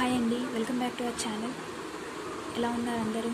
Hi అండి, welcome back to our channel. ఎలా ఉన్నారు అందరూ?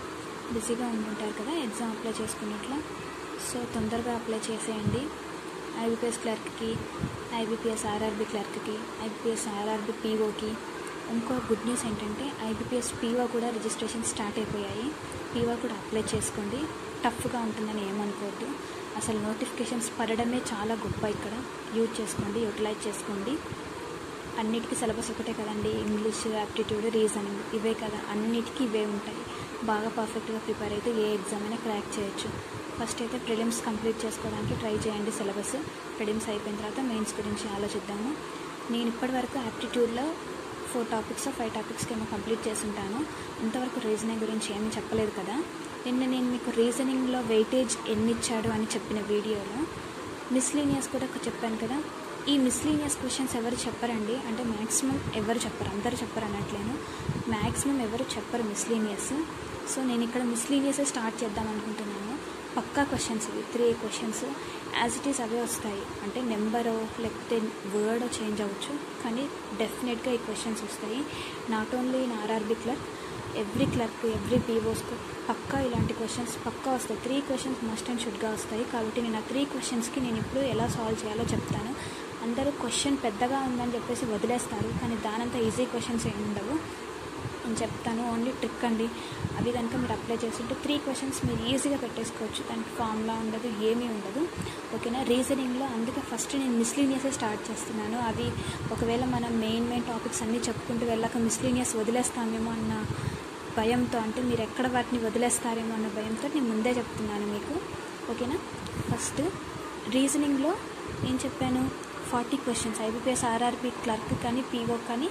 బిజీగా ఉంటుంటారు కదా ఎగ్జామ్ అప్లై చేసుకున్నట్లు. సో తొందరగా అప్లై చేసేయండి. ఐబీపీఎస్ క్లర్క్కి, ఐబీపీఎస్ ఆర్ఆర్బీ క్లర్క్కి, ఐబీపీఎస్ ఆర్ఆర్బీ పీఓకి. ఇంకో గుడ్ న్యూస్ ఏంటంటే ఐబీపీఎస్ పీఓ కూడా రిజిస్ట్రేషన్ స్టార్ట్ అయిపోయాయి. పీఓ కూడా అప్లై చేసుకోండి. టఫ్గా ఉంటుందని ఏమనుకోవద్దు. అసలు నోటిఫికేషన్స్ పడడమే చాలా గొప్ప. ఇక్కడ యూజ్ చేసుకోండి, యూటిలైజ్ చేసుకోండి. అన్నిటికీ సిలబస్ ఒకటే కదండి. ఇంగ్లీష్, యాప్టిట్యూడ్, రీజనింగ్ ఇవే కదా, అన్నిటికీ ఇవే ఉంటాయి. బాగా పర్ఫెక్ట్గా ప్రిపేర్ అయితే ఏ ఎగ్జామ్ అయినా క్రాక్ చేయొచ్చు. ఫస్ట్ అయితే ప్రిలిమ్స్ కంప్లీట్ చేసుకోవడానికి ట్రై చేయండి. సిలబస్ ప్రిలిమ్స్ అయిపోయిన తర్వాత మెయిన్స్ గురించి ఆలోచిద్దాము. నేను ఇప్పటివరకు యాప్టిట్యూడ్లో 4 టాపిక్స్ 5 టాపిక్స్కి ఏమో కంప్లీట్ చేసి ఉంటాను. ఇంతవరకు రీజనింగ్ గురించి ఏమీ చెప్పలేదు కదా. నేను మీకు రీజనింగ్లో వెయిటేజ్ ఎన్ని ఇచ్చాడు అని చెప్పిన వీడియోలో మిస్లీనియస్ కూడా చెప్పాను కదా. ఈ మిస్లీనియస్ క్వశ్చన్స్ ఎవరు చెప్పరండి, అంటే మ్యాక్సిమం ఎవరు చెప్పరు, అందరు చెప్పరు అనట్లేను, మ్యాక్సిమం ఎవరు చెప్పరు మిస్లీనియస్. సో నేను ఇక్కడ మిస్లీనియస్ స్టార్ట్ చేద్దాం అనుకుంటున్నాను. పక్కా క్వశ్చన్స్ ఇవి 3 క్వశ్చన్స్ యాజ్ ఇట్ ఈస్ అవే వస్తాయి. అంటే నెంబరో లేకపోతే వర్డో చేంజ్ అవ్వచ్చు, కానీ డెఫినెట్గా ఈ క్వశ్చన్స్ వస్తాయి. Not only in RRB clerk, every clerk, every పీఓస్కు పక్కా ఇలాంటి క్వశ్చన్స్ పక్కా వస్తాయి. 3 క్వశ్చన్స్ మస్ట్ అండ్ షుడ్గా వస్తాయి. కాబట్టి నేను ఆ 3 క్వశ్చన్స్కి నేను ఇప్పుడు ఎలా సాల్వ్ చేయాలో చెప్తాను. అందరూ క్వశ్చన్ పెద్దగా ఉందని చెప్పేసి వదిలేస్తారు, కానీ దానంతా ఈజీ క్వశ్చన్స్ ఏమి ఉండవు. నేను చెప్తాను, ఓన్లీ ట్రిక్ అండి. అవి కనుక మీరు అప్లై చేస్తుంటే 3 క్వశ్చన్స్ మీరు ఈజీగా పెట్టేసుకోవచ్చు. దానికి ఫార్ములా ఉండదు, ఏమీ ఉండదు. ఓకేనా. రీజనింగ్లో అందుకే ఫస్ట్ నేను మిస్లీనియసే స్టార్ట్ చేస్తున్నాను. అవి ఒకవేళ మనం మెయిన్ టాపిక్స్ అన్నీ చెప్పుకుంటూ వెళ్ళాక మిస్లీనియస్ వదిలేస్తామేమో అన్న భయంతో, అంటే మీరు ఎక్కడ వాటిని వదిలేస్తారేమో అన్న భయంతో నేను ముందే చెప్తున్నాను మీకు. ఓకేనా. ఫస్ట్ రీజనింగ్లో ఏం చెప్పాను, 40 క్వశ్చన్స్ ఐబీపీఎస్ ఆర్ఆర్బీ క్లర్క్ కానీ పీఓ కానీ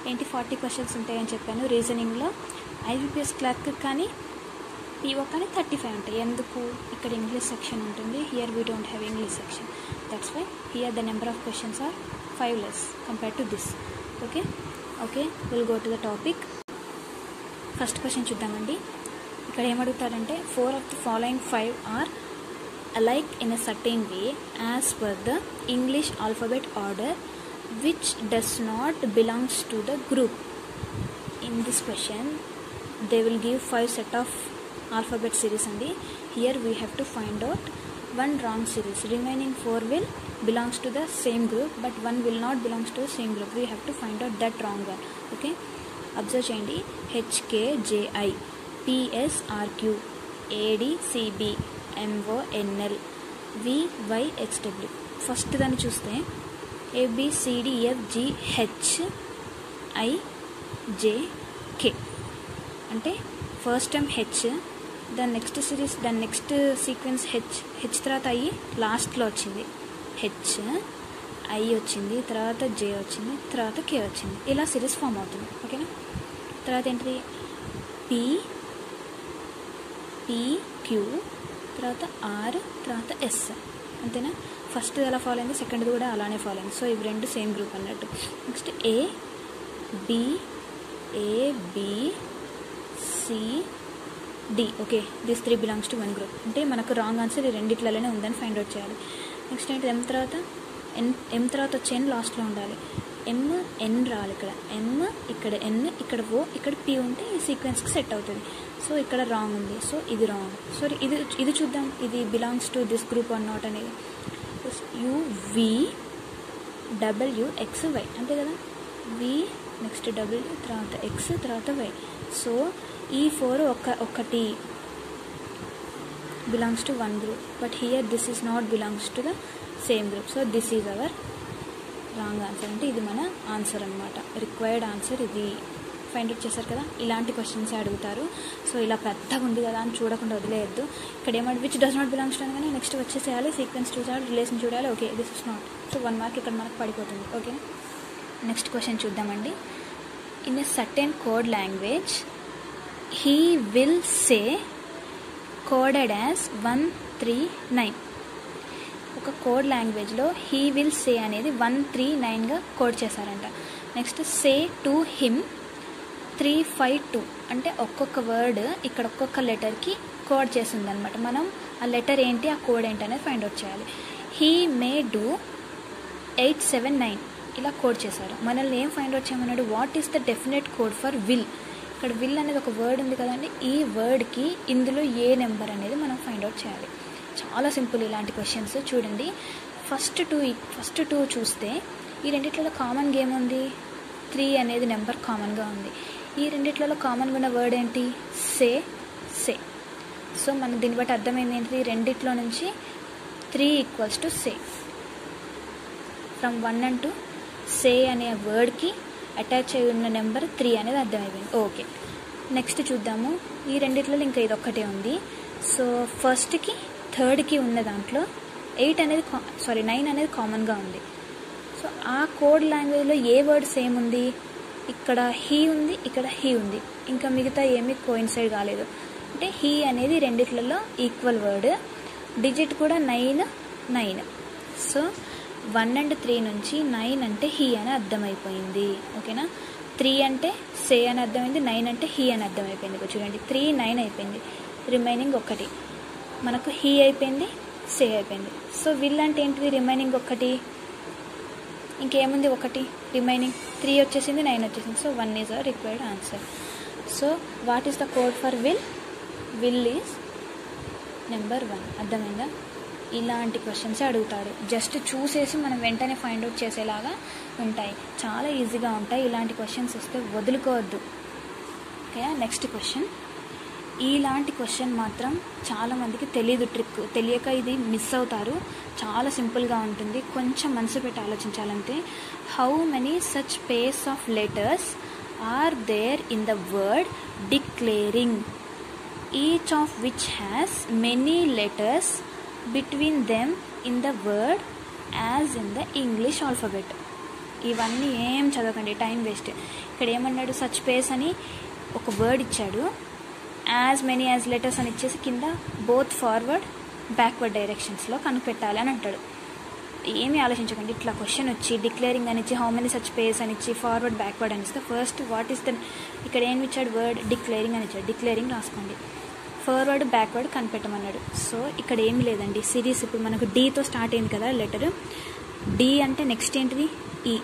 40 క్వశ్చన్స్ ఉంటాయని చెప్పాను. రీజనింగ్లో ఐబీపీఎస్ క్లర్క్ కానీ పీఓ కానీ 35 ఉంటాయి. ఎందుకు, ఇక్కడ ఇంగ్లీష్ సెక్షన్ ఉంటుంది. Here we don't have English section, that's why here the number of questions are 5 less compare to this. Okay will go to the topic. First question చూద్దామండి. ఇక్కడ ఏమడుగుతారంటే 4 of the following 5 are alike in a certain way as per the English alphabet order which does not belongs to the group. In this question they will give 5 set of alphabet series and here we have to find out one wrong series. Remaining 4 will belongs to the same group but one will not belongs to the same group. We have to find out that wrong one. Okay, observe cheyandi. HKJI, PSRQ, ADCB, MONL, VYXW. First దాన్ని చూస్తే ABCDFGHIJK అంటే first time H, దాని next series, దాని next sequence H తర్వాత I లాస్ట్లో వచ్చింది. H I వచ్చింది, తర్వాత జే వచ్చింది, తర్వాత కే వచ్చింది. ఇలా సిరీస్ ఫామ్ అవుతుంది. ఓకేనా. తర్వాత ఏంటిది PQ, తర్వాత ఆర్, తర్వాత ఎస్. అంతేనా. ఫస్ట్ ఎలా ఫాలో అయింది, సెకండ్ది కూడా అలానే ఫాలో అయింది. సో ఇవి రెండు సేమ్ గ్రూప్ అన్నట్టు. Next ABCD. Okay, this 3 belongs to 1 group. అంటే మనకు రాంగ్ ఆన్సర్ ఈ రెండిట్లలోనే ఉందని ఫైండ్ అవుట్ చేయాలి. నెక్స్ట్ ఏంటి, ఎం తర్వాత వచ్చి ఎన్ లాస్ట్లో ఉండాలి. ఎన్ రావాలి. ఇక్కడ ఎం, ఇక్కడ ఎన్, ఇక్కడ ఓ, ఇక్కడ పి ఉంటే ఈ సీక్వెన్స్కి సెట్ అవుతుంది. సో ఇక్కడ రాంగ్ ఉంది, సో ఇది రాంగ్. సో ఇది చూద్దాం, ఇది belongs to this group or not అనేది. UVWXY అంతే కదా. వి నెక్స్ట్ డబ్ల్యూ, తర్వాత ఎక్స్, తర్వాత వై. సో ఈ 4 ఒకటి belongs to 1 group but here this is not belongs to the same group. So this is our wrong answer. అంటే ఇది మన ఆన్సర్ అనమాట, రిక్వైర్డ్ ఆన్సర్. ఇది ఫైండ్ అవుట్ చేశారు కదా. ఇలాంటి క్వశ్చన్సే అడుగుతారు. సో ఇలా పెద్దగా ఉంది కదా అని చూడకుండా వదిలేయద్దు. ఇక్కడ ఏమంటే which does not belongs to అనగానే నెక్స్ట్ వచ్చేసేయాలి, సీక్వెన్స్ చూసాలి, రిలేషన్ చూడాలి. Okay this is not. So 1 mark ఇక్కడ మనకు పడిపోతుంది. ఓకే, నెక్స్ట్ క్వశ్చన్ చూద్దామండి. In a certain code language he will say coded as 139. ఒక కోడ్ లాంగ్వేజ్లో హీ విల్ సే అనేది 139గా కోడ్ చేశారంట. నెక్స్ట్ సే టు హిమ్ 352 అంటే ఒక్కొక్క వర్డ్ ఇక్కడ ఒక్కొక్క లెటర్కి కోడ్ చేసింది అనమాట. మనం ఆ లెటర్ ఏంటి, ఆ కోడ్ ఏంటి అనేది ఫైండ్ అవుట్ చేయాలి. హీ మే డూ 879 ఇలా కోడ్ చేశారు. మనల్ని ఏం ఫైండ్ అవుట్ చేయమన్నాడు, what is the definite code for will. ఇక్కడ విల్ అనేది ఒక వర్డ్ ఉంది కదండి, ఈ వర్డ్కి ఇందులో ఏ నెంబర్ అనేది మనం ఫైండ్ అవుట్ చేయాలి. చాలా సింపుల్ ఇలాంటి క్వశ్చన్స్. చూడండి, ఫస్ట్ టూ చూస్తే ఈ రెండిట్లలో కామన్గా ఏముంది, 3 అనేది నెంబర్ కామన్గా ఉంది. ఈ రెండిట్లలో కామన్గా ఉన్న వర్డ్ ఏంటి, సే. సో మనం దీన్ని బట్టి అర్థమైంది ఏంటి, రెండిట్లో నుంచి 3 equals to say. From 1 and 2 say అనే వర్డ్కి అటాచ్ అయి ఉన్న నెంబర్ 3 అనేది అర్థమైపోయింది. ఓకే, నెక్స్ట్ చూద్దాము. ఈ రెండిట్లలో ఇంకా ఇది ఒక్కటే ఉంది. సో ఫస్ట్కి థర్డ్కి ఉన్న దాంట్లో 9 అనేది కామన్గా ఉంది. సో ఆ కోడ్ లాంగ్వేజ్లో ఏ వర్డ్ సేమ్ ఉంది, ఇక్కడ హీ ఉంది, ఇక్కడ హీ ఉంది, ఇంకా మిగతా ఏమీ కోయిన్సైడ్ కాలేదు. అంటే హీ అనేది రెండిట్లలో ఈక్వల్ వర్డ్, డిజిట్ కూడా 9. సో 1 and 3 నుంచి 9 అంటే హీ అని అర్థమైపోయింది. ఓకేనా, 3 అంటే సే అని అర్థమైంది, 9 అంటే హీ అని అర్థమైపోయింది. చూడండి, 3 9 అయిపోయింది, రిమైనింగ్ ఒకటి మనకు హీ అయిపోయింది, సే అయిపోయింది. సో విల్ అంటే ఏంటిది, రిమైనింగ్ ఒకటి, ఇంకేముంది ఒకటి రిమైనింగ్, 3 వచ్చేసింది, 9 వచ్చేసింది. So 1 is our required answer. So what is the code for will, will is number 1. అర్థమైందా? ఇలాంటి క్వశ్చన్స్ అడుగుతాడు, జస్ట్ చూసేసి మనం వెంటనే ఫైండ్ అవుట్ చేసేలాగా ఉంటాయి, చాలా ఈజీగా ఉంటాయి. ఇలాంటి క్వశ్చన్స్ వస్తే వదులుకోవద్దు. Okay, next question. ఇలాంటి క్వశ్చన్ మాత్రం చాలామందికి తెలియదు, ట్రిక్ తెలియక ఇది మిస్ అవుతారు. చాలా సింపుల్గా ఉంటుంది, కొంచెం మనసు పెట్టి ఆలోచించాలంటే. How many such pairs of letters are there in the word declaring, each of which has many letters between them in the word as in the English alphabet. ఇవన్నీ ఏం చదవకండి, టైం వేస్ట్. ఇక్కడ ఏమన్నాడు, సచ్ పేర్స్ అని ఒక word ఇచ్చాడు, as many as letters అని ఇచ్చేసి కింద బోత్ ఫార్వర్డ్ బ్యాక్వర్డ్ డైరెక్షన్స్లో కనిపెట్టాలి అని అంటాడు. ఏమీ ఆలోచించకండి, ఇట్లా క్వశ్చన్ వచ్చి డిక్లేరింగ్ అని ఇచ్చి హౌ మెనీ సచ్ పేర్స్ అని ఇచ్చి ఫార్వర్డ్ బ్యాక్వర్డ్ అని ఇస్తే ఫస్ట్ వాట్ ఈస్ ద, ఇక్కడ ఏమి ఇచ్చాడు, వర్డ్ డిక్లేరింగ్ అని ఇచ్చాడు, డిక్లేరింగ్ రాసుకోండి, ఫార్వర్డ్ బ్యాక్వర్డ్ కనిపెట్టమన్నాడు. సో ఇక్కడ ఏమి లేదండి, సిరీస్. ఇప్పుడు మనకు డీతో స్టార్ట్ అయింది కదా లెటర్, డి అంటే నెక్స్ట్ ఏంటిది ఈ,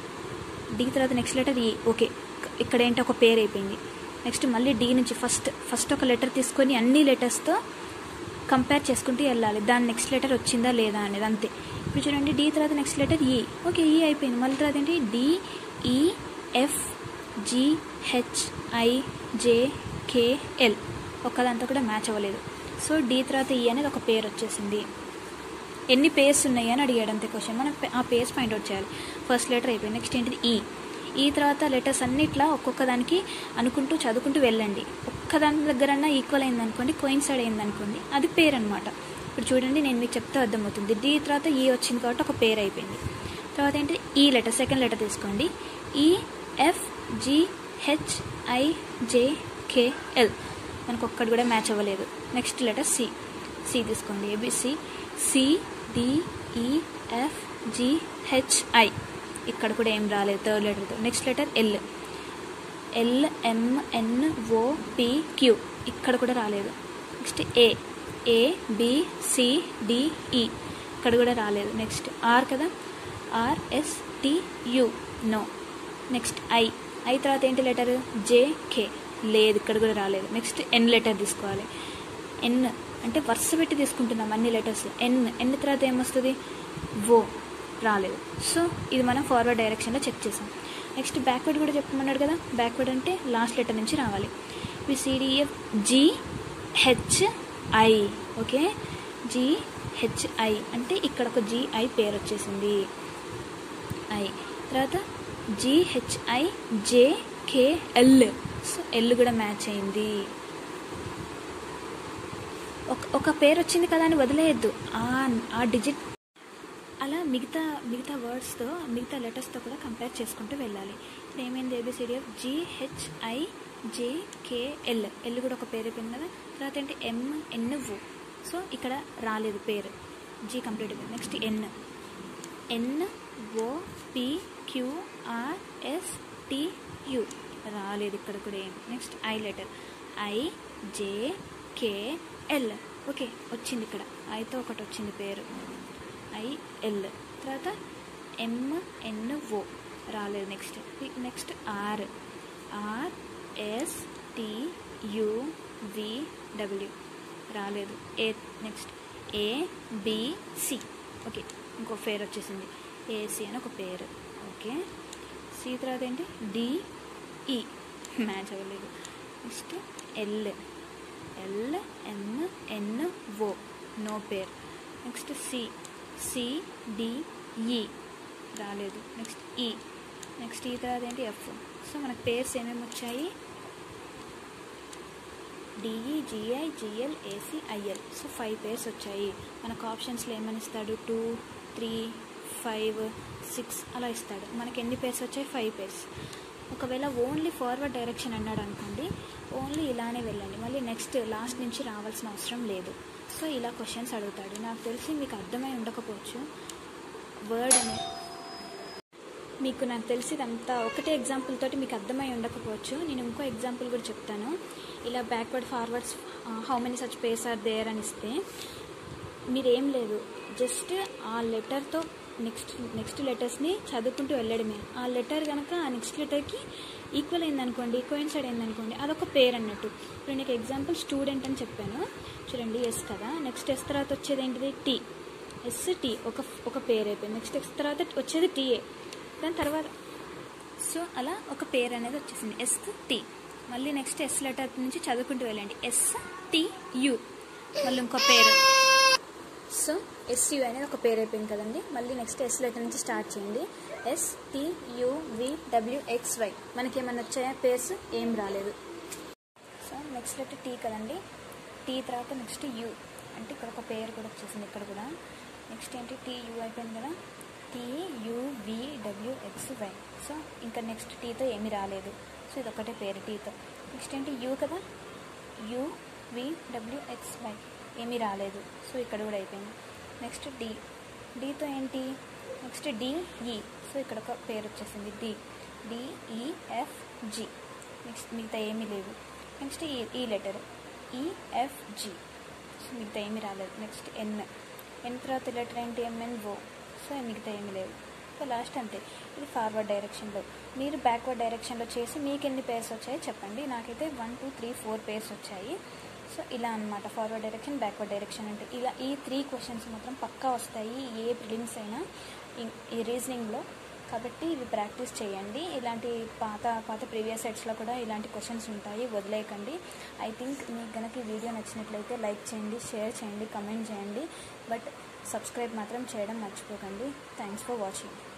డి తర్వాత నెక్స్ట్ లెటర్ ఈ. ఓకే, ఇక్కడ ఏంటి ఒక పేరు అయిపోయింది. నెక్స్ట్ మళ్ళీ డి నుంచి ఫస్ట్ ఒక లెటర్ తీసుకొని అన్ని లెటర్స్తో కంపేర్ చేసుకుంటూ వెళ్ళాలి, దాని నెక్స్ట్ లెటర్ వచ్చిందా లేదా అనేది, అంతే. ఇప్పుడు చూడండి, డి తర్వాత నెక్స్ట్ లెటర్ ఈ. ఓకే, ఈ అయిపోయింది. మళ్ళీ తర్వాత ఏంటి, D E F G H I J K L. ఒక్కదంతా కూడా మ్యాచ్ అవ్వలేదు. సో డి తర్వాత ఈ అనేది ఒక పేరు వచ్చేసింది. ఎన్ని పేర్స్ ఉన్నాయి అని అడిగాడు, అంతే క్వశ్చన్. మనం ఆ పేర్స్ ఫైండ్ అవుట్ చేయాలి. ఫస్ట్ లెటర్ అయిపోయింది, నెక్స్ట్ ఏంటిది ఈ తర్వాత లెటర్స్ అన్నిట్లా ఒక్కొక్క దానికి అనుకుంటూ చదువుకుంటూ వెళ్ళండి. ఒక్కదాని దగ్గరన్నా ఈక్వల్ అయిందనుకోండి, కోయిన్సైడ్ అయిందనుకోండి, అది పేరు అనమాట. ఇప్పుడు చూడండి, నేను మీకు చెప్తే అర్థమవుతుంది. డి తర్వాత ఈ వచ్చింది కాబట్టి ఒక పేరు అయిపోయింది. తర్వాత ఏంటి, ఈ లెటర్, సెకండ్ లెటర్ తీసుకోండి, E F G H I J K L. మనకు ఒక్కటి కూడా మ్యాచ్ అవ్వలేదు. నెక్స్ట్ లెటర్ సి తీసుకోండి, ABC C D E F G H I. ఇక్కడ కూడా ఏం రాలేదు థర్డ్ లెటర్తో. Next letter L M N O P Q. ఇక్కడ కూడా రాలేదు. Next A B C D E. ఇక్కడ కూడా రాలేదు. నెక్స్ట్ ఆర్ కదా, R S T U, no. Next I తర్వాత ఏంటి లెటర్, జే కే, లేదు, ఇక్కడ కూడా రాలేదు. నెక్స్ట్ ఎన్ లెటర్ తీసుకోవాలి. ఎన్ అంటే వరుస పెట్టి తీసుకుంటున్నాం అన్ని లెటర్స్. ఎన్ తర్వాత ఏమొస్తుంది, ఓ, రాలేదు. సో ఇది మనం ఫార్వర్డ్ డైరెక్షన్లో చెక్ చేసాం. నెక్స్ట్ బ్యాక్వర్డ్ కూడా చెప్పమన్నాడు కదా, బ్యాక్వర్డ్ అంటే లాస్ట్ లెటర్ నుంచి రావాలి. CDF G H I. Okay, G H I అంటే ఇక్కడ ఒక జిఐ పేరు వచ్చేసింది, ఐ. తర్వాత GHI J K L. So L కూడా మ్యాచ్ అయింది. ఒక పేరు వచ్చింది కదా అని వదిలేయద్దు, ఆ డిజిట్ అలా మిగతా వర్డ్స్తో మిగతా లెటర్స్తో కూడా కంపేర్ చేసుకుంటూ వెళ్ళాలి. ఇప్పుడు ఏమైంది, ABCDF GHI J K L. L కూడా ఒక పేరు అయిపోయింది కదా. తర్వాత ఏంటి, ఎంఎన్ఓ. సో ఇక్కడ రాలేదు పేరు, జీ కంప్లీట్ అయిపోయింది. Next NO P QR S T U, రాలేదు ఇక్కడ కూడా ఏం. Next I letter, I J K L. Okay, వచ్చింది ఇక్కడ ఐతో ఒకటి వచ్చింది పేరు, ఐఎల్. తర్వాత MNO రాలేదు. నెక్స్ట్ ఆర్ STUVW రాలేదు. Next ABC. ఓకే, ఇంకో పేరు వచ్చేసింది, AC అని ఒక పేరు. ఓకే, C తర్వాత ఏంటి DE, మ్యాచ్ అవ్వలేదు. Next LMNO, no pair. Next CDE రాలేదు. నెక్స్ట్ ఈ తర్వాత ఏంటి F. సో మనకు పేర్స్ ఏమేమి వచ్చాయి? DE GI GL AC IL. So 5 pairs వచ్చాయి. మనకు ఆప్షన్స్లో ఏమని ఇస్తాడు? 2 3 5 6 అలా ఇస్తాడు. మనకి ఎన్ని పేర్స్ వచ్చాయి? 5 పేర్స్. ఒకవేళ ఓన్లీ ఫార్వర్డ్ డైరెక్షన్ అన్నాడు అనుకోండి, ఓన్లీ ఇలానే వెళ్ళండి, మళ్ళీ నెక్స్ట్ లాస్ట్ నుంచి రావాల్సిన అవసరం లేదు. సో ఇలా క్వశ్చన్స్ అడుగుతాడు. నాకు తెలిసి మీకు అర్థమై ఉండకపోవచ్చు వర్డ్ అని, నాకు తెలిసి ఇదంతా ఒకటే ఎగ్జాంపుల్ తోటి మీకు అర్థమై ఉండకపోవచ్చు. నేను ఇంకో ఎగ్జాంపుల్ కూడా చెప్తాను. ఇలా backward forwards how many such pairs are there అని ఇస్తే మీరేం లేదు, జస్ట్ ఆ లెటర్తో నెక్స్ట్ లెటర్స్ని చదువుకుంటూ వెళ్ళడమే. ఆ లెటర్ కనుక ఆ నెక్స్ట్ లెటర్కి ఈక్వల్ అయిందనుకోండి, కోయిన్సైడ్ అయిందనుకోండి, అదొక పేరు అన్నట్టు. ఇప్పుడు నీకు ఎగ్జాంపుల్ స్టూడెంట్ అని చెప్పాను చూడండి, ఎస్ కదా. నెక్స్ట్ ఎస్ తర్వాత వచ్చేది ఏంటిది? టీ. ST ఒక పేరు అయిపోయింది. నెక్స్ట్ ఎస్ తర్వాత వచ్చేది TA, దాని తర్వాత సో అలా ఒక పేరు అనేది వచ్చేసింది, ST. మళ్ళీ నెక్స్ట్ ఎస్ లెటర్ నుంచి చదువుకుంటూ వెళ్ళండి, STU, మళ్ళీ ఇంకో పేరు. సో SU అనేది ఒక పేరు అయిపోయింది కదండి. మళ్ళీ నెక్స్ట్ ఎస్ లెటర్ నుంచి స్టార్ట్ చేయండి, STUVWXY. మనకి ఏమన్నా వచ్చాయా పేర్స్? ఏం రాలేదు. సో నెక్స్ట్ లెటర్ T కదండి. T తర్వాత నెక్స్ట్ U, అంటే ఇక్కడ ఒక పేరు కూడా వచ్చేసింది ఇక్కడ కూడా. నెక్స్ట్ ఏంటి? TU అయిపోయింది కదా, TUVWXY. సో ఇంకా నెక్స్ట్ టీతో ఏమీ రాలేదు. సో ఇది ఒకటే పేరు టీతో. నెక్స్ట్ ఏంటి? U కదా, UVWXY, ఏమీ రాలేదు. సో ఇక్కడ కూడా అయిపోయింది. నెక్స్ట్ డీతో ఏంటి? Next DE. సో ఇక్కడ ఒక పేరు వచ్చేసింది DEFG. నెక్స్ట్ మిగతా ఏమీ లేవు. నెక్స్ట్ ఈ లెటర్ EFG. సో మిగతా ఏమీ రాలేదు. నెక్స్ట్ N తర్వాత లెటర్ ఏంటి? MNO. సో మిగతా ఏమీ లేవు. సో లాస్ట్ అంతే. ఇది ఫార్వర్డ్ డైరెక్షన్లో. మీరు బ్యాక్వర్డ్ డైరెక్షన్లో చేసి మీకు ఎన్ని పేర్స్ వచ్చాయో చెప్పండి. నాకైతే 1 2 3 4 పేర్స్ వచ్చాయి. సో ఇలా అనమాట ఫార్వర్డ్ డైరెక్షన్, బ్యాక్వర్డ్ డైరెక్షన్ అంటే. ఇలా ఈ 3 క్వశ్చన్స్ మాత్రం పక్కా వస్తాయి ఏ ప్రిలిమ్స్ అయినా ఈ రీజనింగ్లో. కాబట్టి ఇవి ప్రాక్టీస్ చేయండి. ఇలాంటి పాత ప్రీవియస్ సెట్స్లో కూడా ఇలాంటి క్వశ్చన్స్ ఉంటాయి, వదిలేయకండి. ఐ థింక్ మీకు కనుక ఈ వీడియో నచ్చినట్లయితే లైక్ చేయండి, షేర్ చేయండి, కమెంట్ చేయండి. బట్ సబ్స్క్రైబ్ మాత్రం చేయడం మర్చిపోకండి. Thanks for watching.